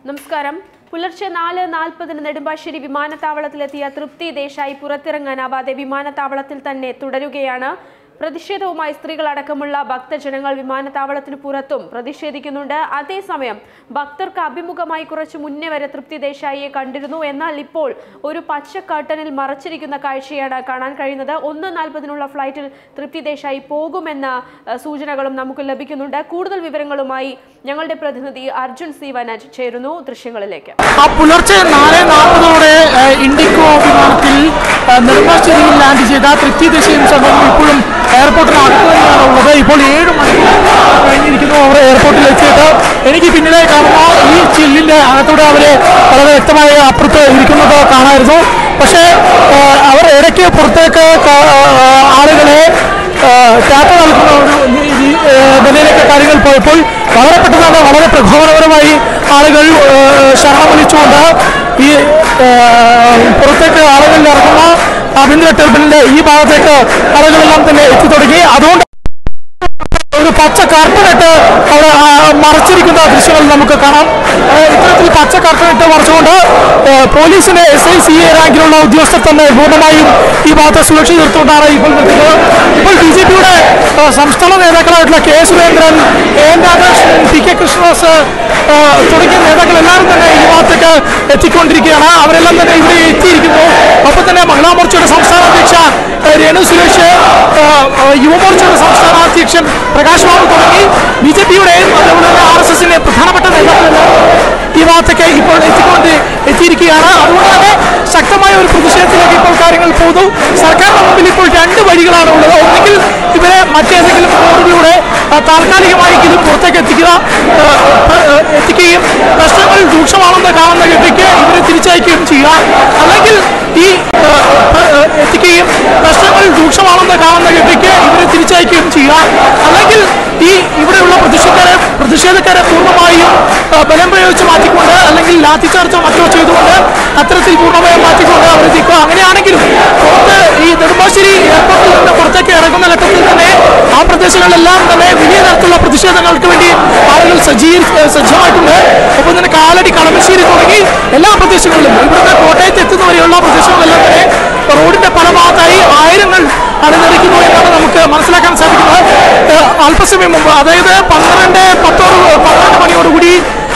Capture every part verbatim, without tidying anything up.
നമസ്കാരം. പുലർച്ചെ നാല് നാൽപ്പതിന് നെടുമ്പാശ്ശേരി വിമാനത്താവളത്തിലെത്തിയ തൃപ്തി ദേശായി പുറത്തിറങ്ങാനാവാതെ വിമാനത്താവളത്തിൽ തന്നെ തുടരുകയാണ്. പ്രതിഷേധവുമായി സ്ത്രീകളടക്കമുള്ള ഭക്തജനങ്ങൾ വിമാനത്താവളത്തിന് പുറത്തും പ്രതിഷേധിക്കുന്നുണ്ട്. അതേസമയം ഭക്തർക്ക് അഭിമുഖമായി കുറച്ചു മുന്നേ വരെ തൃപ്തി ദേശായിയെ കണ്ടിരുന്നു. എന്നാൽ ഇപ്പോൾ ഒരു പച്ച കർട്ടനിൽ മറച്ചിരിക്കുന്ന കാഴ്ചയാണ് കാണാൻ കഴിയുന്നത്. ഒന്ന് നാൽപ്പതിനുള്ള ഫ്ലൈറ്റിൽ തൃപ്തി ദേശായി പോകുമെന്ന സൂചനകളും നമുക്ക് ലഭിക്കുന്നുണ്ട്. കൂടുതൽ വിവരങ്ങളുമായി ഞങ്ങളുടെ പ്രതിനിധി അർജുൻ സി വനജ് ചേരുന്നു. ദൃശ്യങ്ങളിലേക്ക്. പുലർച്ചെ നാല് നാൽപ്പതോടെ ഇൻഡിഗോ വിമാനത്തിൽ നെടുമ്പാശ്ശേരിയിൽ ലാൻഡ് ചെയ്ത തൃപ്തി ദേശയും സംഘവും ഇപ്പോഴും എയർപോർട്ടിന് അടുത്ത് തന്നെയാണ് ഉള്ളത്. ഇപ്പോൾ ഏഴ് മണിക്കൂർ കഴിഞ്ഞിരിക്കുന്നു അവർ എയർപോർട്ടിൽ എത്തിയിട്ട്. എനിക്ക് പിന്നിലെ കാണുന്ന ഈ ചില്ലിൻ്റെ അകത്തൂടെ അവർ വളരെ വ്യക്തമായി അപ്പുറത്ത് ഇരിക്കുന്നത് കാണാമായിരുന്നു. പക്ഷേ അവർ ഇടയ്ക്ക് പുറത്തേക്ക് ആളുകളെ ടാറ്റ നൽകുന്ന ഒരു നിലയിലേക്ക് കാര്യങ്ങൾ പോയപ്പോൾ വളരെ പെട്ടെന്ന് വളരെ പ്രകോപനപരമായി ആളുകൾ ശരണം വിളിച്ചുകൊണ്ട് ഈ പുറത്തേക്ക് ആളുകൾ ഇറങ്ങുന്ന ആഭ്യന്തര ടെർമിനലിന്റെ ഈ ഭാഗത്തേക്ക് ആളുകളെല്ലാം തന്നെ എത്തി തുടങ്ങി. അതുകൊണ്ട് ഒരു പച്ച കാർട്ടണിട്ട് അവിടെ മറച്ചിരിക്കുന്ന ദൃശ്യങ്ങൾ നമുക്ക് കാണാം. ഇത്തരത്തിൽ പച്ച കാർട്ടണിട്ട് മറച്ചുകൊണ്ട് പോലീസിന്റെ എസ് ഐ സി എ റാങ്കിലുള്ള ഉദ്യോഗസ്ഥർ തന്നെ പൂർണ്ണമായും ഈ ഭാഗത്തെ സുരക്ഷ തീർത്തുകൊണ്ടാണ് ഇപ്പോൾ നിൽക്കുന്നത്. ഇപ്പോൾ ബി ജെ പിയുടെ സംസ്ഥാന നേതാക്കളായിട്ടുള്ള K Surendran, A N Radhakrishnan, P K Krishnadas തുടങ്ങിയ നേതാക്കൾ എല്ലാവരും തന്നെ ഈ ഭാഗത്തേക്ക് എത്തിക്കൊണ്ടിരിക്കുകയാണ്. അവരെല്ലാം തന്നെ ഇവിടെ എത്തിയിരിക്കുന്നു. ഒപ്പം തന്നെ മഹിളാ മോർച്ചയുടെ സംസ്ഥാന അധ്യക്ഷ രേണു സുരേഷ്, യുവമോർച്ചയുടെ സംസ്ഥാന അധ്യക്ഷൻ പ്രകാശ് ബാബു തുടങ്ങി ബി ജെ പിയുടെയും അതുപോലെ തന്നെ ആർ എസ് എസിന്റെ പ്രധാനപ്പെട്ട നേതാക്കളെല്ലാം ഈ ഭാഗത്തേക്ക് ഇപ്പോൾ എത്തിക്കൊണ്ട് എത്തിയിരിക്കുകയാണ്. അതുകൊണ്ട് തന്നെ ശക്തമായ ഒരു പ്രതിഷേധത്തിലേക്ക് ഇപ്പോൾ കാര്യങ്ങൾ പോകുന്നു. സർക്കാരിന്റെ മുമ്പിൽ ഇപ്പോൾ രണ്ട് വഴികളാണ് ഉള്ളത്. ഒന്നെങ്കിൽ ഇവരെ മറ്റേതെങ്കിലും റോഡിലൂടെ താൽക്കാലികമായി ഇത് പുറത്തേക്ക് എത്തിക്കുക എത്തിക്കുകയും പ്രശ്നങ്ങൾ രൂക്ഷമാണെന്ന് കാണുന്ന ഘട്ടയ്ക്ക് ഇവരെ തിരിച്ചയക്കുകയും ചെയ്യുക, അല്ലെങ്കിൽ ഈ എത്തിക്കുകയും പ്രശ്നങ്ങൾ രൂക്ഷമാണെന്ന് കാണുന്ന ഘട്ടയ്ക്ക് ഇവരെ തിരിച്ചയക്കുകയും ചെയ്യുക, അല്ലെങ്കിൽ ഈ ഇവിടെയുള്ള പ്രതിഷേധക്കാരെ പ്രതിഷേധക്കാരെ പൂർണ്ണമായും ബലം പ്രയോഗിച്ച് മാറ്റിക്കൊണ്ട് അല്ലെങ്കിൽ ലാത്തി ചാർജോ മറ്റോ ചെയ്തുകൊണ്ട് അത്തരത്തിൽ പൂർണ്ണമായും മാറ്റിക്കൊണ്ട് അവരെത്തിക്കുക. അങ്ങനെയാണെങ്കിലും പുറത്ത് ഈ നെടുമ്പാശ്ശേരി എയർപോർട്ടിൽ നിന്ന് പുറത്തേക്ക് ഇറങ്ങുന്ന ഘട്ടത്തിൽ തന്നെ ആ പ്രദേശങ്ങളിലെല്ലാം തന്നെ വലിയ തരത്തിലുള്ള പ്രതിഷേധങ്ങൾക്ക് വേണ്ടി ആളുകൾ സജ്ജീ സജ്ജമായിട്ടുണ്ട്. ഒപ്പം തന്നെ കാലടി, കളമശ്ശേരി തുടങ്ങി എല്ലാ പ്രദേശങ്ങളിലും ഇവിടുത്തെ കോട്ടയത്ത് എത്തുന്നവരെയുള്ള പ്രദേശങ്ങളിലെല്ലാം തന്നെ റോഡിന്റെ പല ഭാഗത്തായി ആയിരങ്ങൾ അണിനിരക്കുന്നു എന്നാണ് നമുക്ക് മനസ്സിലാക്കാൻ സാധിക്കുന്നത്. അല്പസമയം മുമ്പ്, അതായത് പന്ത്രണ്ട് പത്തോട് പന്ത്രണ്ട് മണിയോടുകൂടി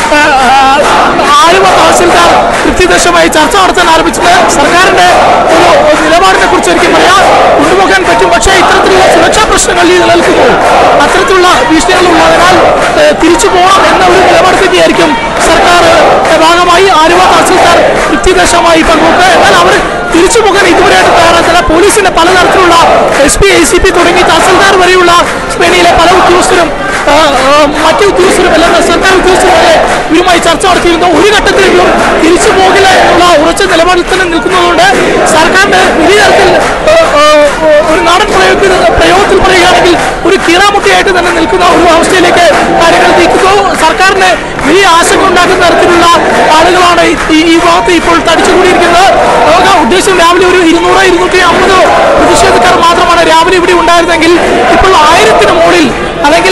ആലുവ തഹസിൽദാർ തൃപ്തി ദേശമായി ചർച്ച നടത്താൻ ആരംഭിച്ചത് സർക്കാരിന്റെ ഒരു നിലപാടിനെ കുറിച്ച് എനിക്ക് പറയാം കൊണ്ടുപോകാൻ പറ്റും. പക്ഷേ ഇത്തരത്തിലുള്ള സുരക്ഷാ പ്രശ്നങ്ങൾ നിലനിൽക്കുന്നു, അത്തരത്തിലുള്ള ഭീഷണികൾ ഉള്ളതിനാൽ തിരിച്ചു പോകണം എന്ന ഒരു നിലപാട് തന്നെയായിരിക്കും സർക്കാർ ഭാഗമായി ആലുവ തഹസിൽദാർ തൃപ്തി ദേശമായി പങ്കുവെക്കുക. എന്നാൽ അവർ തിരിച്ചു പോകാൻ ഇതുവരെയായിട്ട് തയ്യാറാക്കില്ല. പോലീസിന്റെ പലതരത്തിലുള്ള S P, I C P തുടങ്ങി തഹസിൽദാർ വരെയുള്ള ശ്രേണിയിലെ പല ഉദ്യോഗസ്ഥരും മറ്റു ഉദ്യോഗസ്ഥരും എല്ലാം സർക്കാർ ഉദ്യോഗസ്ഥരും വരെ ഇവരുമായി ചർച്ച നടത്തിയിരുന്നു. ഒരു ഘട്ടത്തിലും തിരിച്ചു പോകില്ല എന്നുള്ള ഉറച്ച നിലപാടിൽ തന്നെ നിൽക്കുന്നതുകൊണ്ട് സർക്കാരിന്റെ വലിയ തരത്തിൽ ഒരു നാടൻ പ്രയോഗത്തിൽ പ്രയോഗത്തിൽ പറയുകയാണെങ്കിൽ ഒരു കീറാമുട്ടിയായിട്ട് തന്നെ നിൽക്കുന്ന ഒരു അവസ്ഥയിലേക്ക് കാര്യങ്ങൾ നീക്കുന്നു. സർക്കാരിന് വലിയ ആശങ്ക ഉണ്ടാക്കുന്ന തരത്തിലുള്ള ആളുകളാണ് ഈ ഭാഗത്ത് ഇപ്പോൾ തടിച്ചുകൂടിയിരിക്കുന്നത്. നമുക്ക് ഉദ്ദേശം രാവിലെ ഒരു ഇരുന്നൂറ് ഇരുന്നൂറ്റി അമ്പത് പ്രതിഷേധക്കാർ മാത്രമാണ് രാവിലെ ഇവിടെ ഉണ്ടായിരുന്നെങ്കിൽ ഇപ്പോൾ ആയിരത്തിന് മുകളിൽ അല്ലെങ്കിൽ